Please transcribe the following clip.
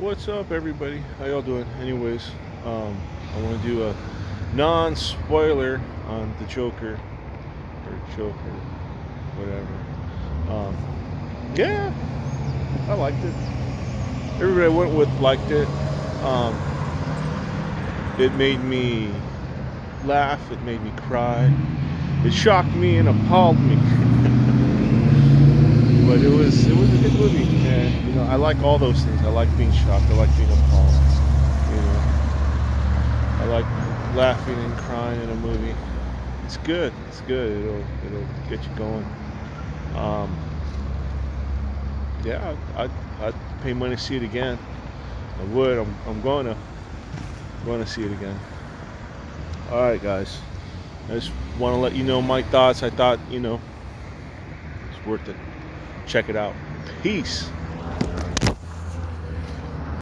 What's up, everybody? How y'all doing? Anyways, I want to do a non-spoiler on the Joker or Joker, whatever. Yeah, I liked it. Everybody I went with liked it. It made me laugh. It made me cry. It shocked me and appalled me. But it was a good movie, and I like all those things. I like being shocked. I like being appalled. I like laughing and crying in a movie. It's good. It's good. It'll get you going. Yeah, I'd pay money to see it again. I would. I'm going to see it again. All right, guys. I just want to let you know my thoughts. I thought it's worth it. Check it out. Peace.